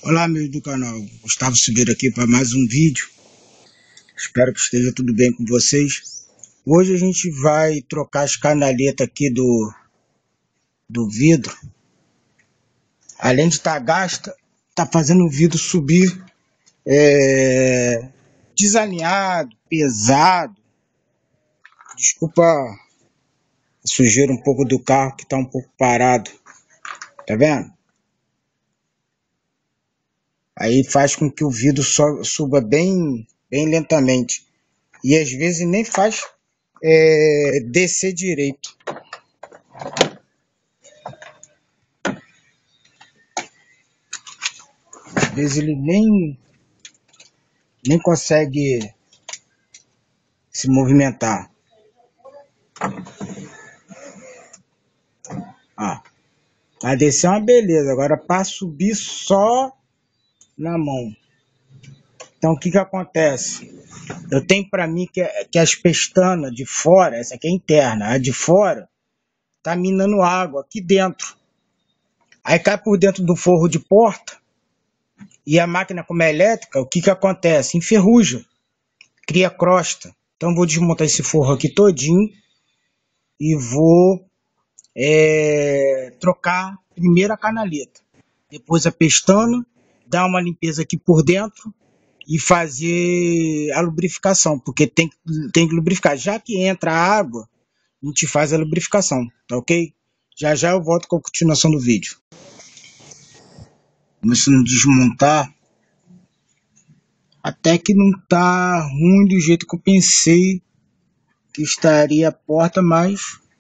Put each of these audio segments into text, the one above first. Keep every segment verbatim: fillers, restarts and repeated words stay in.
Olá, amigos do canal, Gustavo Silveira aqui para mais um vídeo. Espero que esteja tudo bem com vocês. Hoje a gente vai trocar as canaletas aqui do, do vidro. Além de estar gasta, tá fazendo o vidro subir é, desalinhado, pesado. Desculpa a sujeira um pouco do carro que está um pouco parado. Tá vendo? Aí faz com que o vidro suba bem, bem lentamente. E às vezes nem faz é, descer direito. Às vezes ele nem, nem consegue se movimentar. Ó, para descer é uma beleza. Agora para subir só na mão. Então o que que acontece? Eu tenho para mim que, que as pestanas de fora, essa aqui é interna, a de fora tá minando água aqui dentro. Aí cai por dentro do forro de porta e a máquina, como é elétrica, o que que acontece? Enferruja, cria crosta. Então vou desmontar esse forro aqui todinho e vou é, trocar primeiro a canaleta, depois a pestana, dar uma limpeza aqui por dentro e fazer a lubrificação, porque tem, tem que lubrificar. Já que entra a água, a gente faz a lubrificação, tá ok? Já já eu volto com a continuação do vídeo. Começando a desmontar, até que não tá ruim do jeito que eu pensei que estaria a porta, mas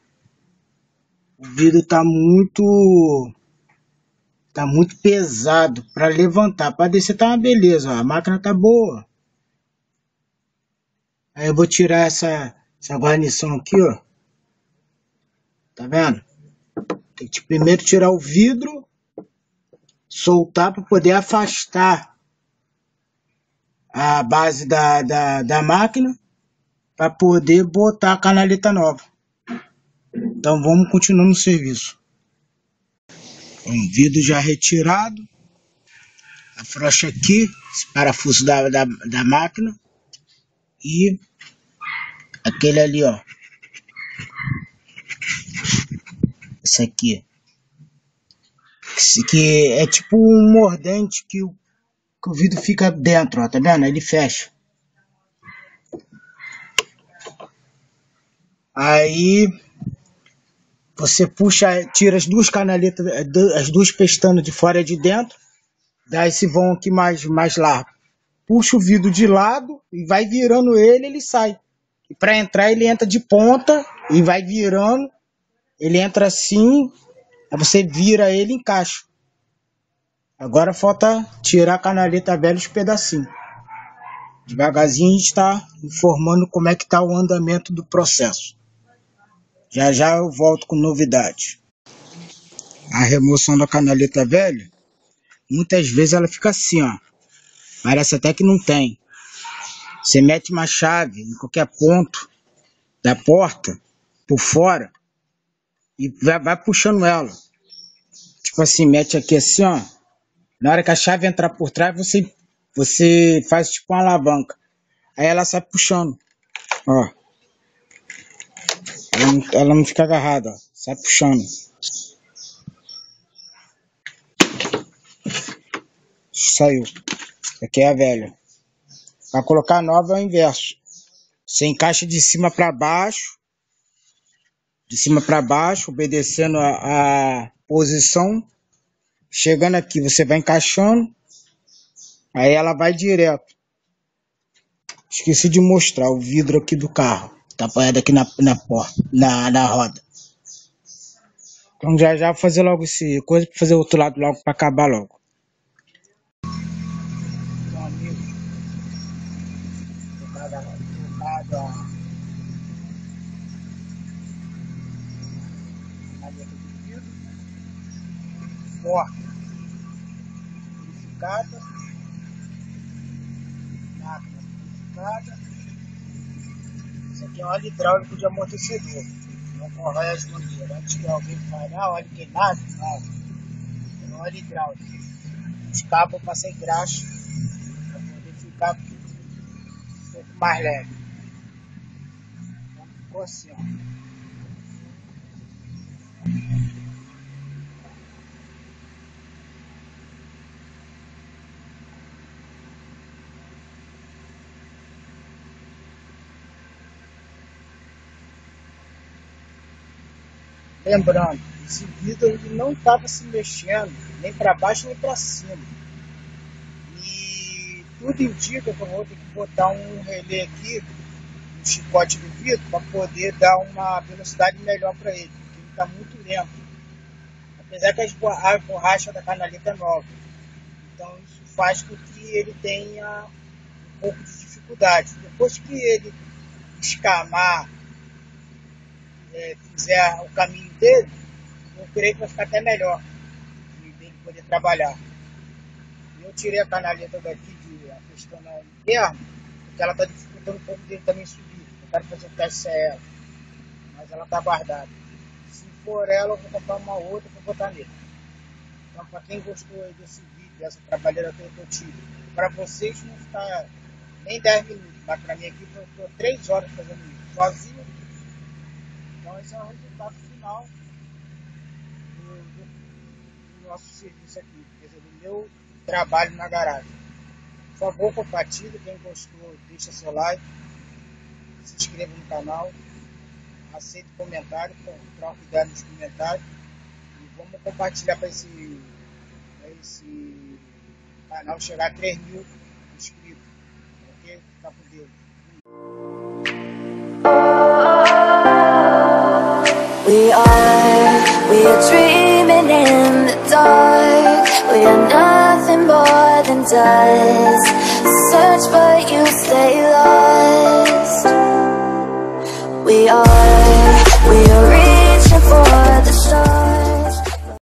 o vidro tá muito tá muito pesado para levantar. Para descer tá uma beleza, ó. A máquina tá boa. Aí eu vou tirar essa essa guarnição aqui, ó. Tá vendo? Tem que primeiro tirar o vidro, soltar para poder afastar a base da, da, da máquina para poder botar a canaleta nova. Então vamos continuar no serviço. Um vidro já retirado, afrouxa aqui esse parafuso da, da, da máquina e aquele ali, ó, esse aqui, esse aqui é tipo um mordente que o, que o vidro fica dentro, ó, tá vendo? Ele fecha. Aí você puxa, tira as duas canaletas, as duas pestanas de fora e de dentro, dá esse vão aqui mais, mais largo. Puxa o vidro de lado e vai virando ele, ele sai. E para entrar ele entra de ponta e vai virando, ele entra assim, aí você vira ele e encaixa. Agora falta tirar a canaleta velha os pedacinhos. Devagarzinho a gente está informando como é que está o andamento do processo. Já já eu volto com novidade. A remoção da canaleta velha, muitas vezes ela fica assim, ó. Parece até que não tem. Você mete uma chave em qualquer ponto da porta, por fora, e vai, vai puxando ela. Tipo assim, mete aqui assim, ó. Na hora que a chave entrar por trás, você, você faz tipo uma alavanca. Aí ela sai puxando. Ó. Ela não, ela não fica agarrada, ó. Sai puxando. Saiu. Aqui é a velha. Para colocar a nova é o inverso. Você encaixa de cima para baixo. De cima para baixo, obedecendo a, a posição. Chegando aqui, você vai encaixando. Aí ela vai direto. Esqueci de mostrar o vidro aqui do carro. Tá apoiado aqui na, na porta, na, na roda. Então já já vou fazer logo esse coisa para fazer o outro lado logo para acabar logo. Então, amigo, trocado a maleta de vidro, porta purificada, máquina purificada. Isso aqui é óleo hidráulico de amortecedor. Não corrói as mangueiras. Antes que alguém fale, ah, óleo queimado, não. É óleo hidráulico. os cabos eu passei graxa para poder ficar um pouco mais leve. Então ficou assim, ó. Lembrando, esse vidro ele não estava se mexendo nem para baixo nem para cima. E tudo indica que eu vou ter que botar um relé aqui no chicote do vidro para poder dar uma velocidade melhor para ele, porque ele está muito lento. Apesar que a borracha da canaleta é nova. Então isso faz com que ele tenha um pouco de dificuldade. Depois que ele escamar, É, fizer o caminho dele, eu creio que vai ficar até melhor de ele poder trabalhar. Eu tirei a canaleta daqui de a questão interna, porque ela está dificultando um pouco dele também subir. Eu quero fazer o teste se é ela, mas ela está guardada. Se for ela, eu vou comprar uma outra para botar nele. Então, para quem gostou desse vídeo, dessa trabalheira que eu tive, para vocês não ficar nem dez minutos, mas para mim aqui eu estou três horas fazendo isso, sozinho. Então esse é o resultado final do, do, do nosso serviço aqui, quer dizer, do meu trabalho na garagem. Por favor, compartilhe, quem gostou, deixa seu like, se inscreva no canal, aceite comentário, troca ideia nos comentários e vamos compartilhar para esse, esse canal chegar a três mil inscritos, ok? Fica com Deus. We are, we are dreaming in the dark. We are nothing more than dust. Search but you stay lost.